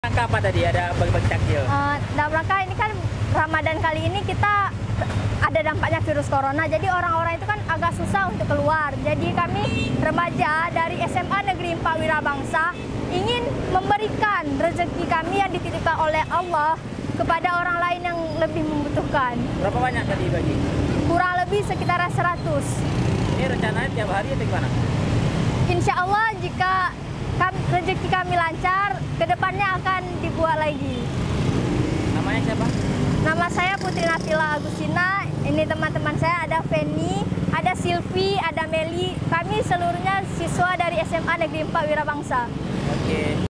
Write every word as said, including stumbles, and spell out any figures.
Rangka apa tadi? Ada bagi-bagi takjil? Uh, dalam rangka ini kan Ramadan kali ini kita ada dampaknya virus corona, jadi orang-orang itu kan agak susah untuk keluar. Jadi kami remaja dari S M A Negeri empat Wirabangsa ingin memberikan rezeki kami yang dititipkan oleh Allah kepada orang lain yang lebih membutuhkan. Berapa banyak tadi bagi? Kurang lebih sekitar seratus. Ini rencananya tiap hari atau gimana? Insya Allah jika kam, rezeki kami lancar, kedepannya akan dibuat lagi. Namanya siapa? Nama saya Putri Nabila Agustina. Ini teman-teman saya, ada Feni, ada Silvi, ada Meli. Kami seluruhnya siswa dari S M A Negeri empat Wirabangsa. Oke.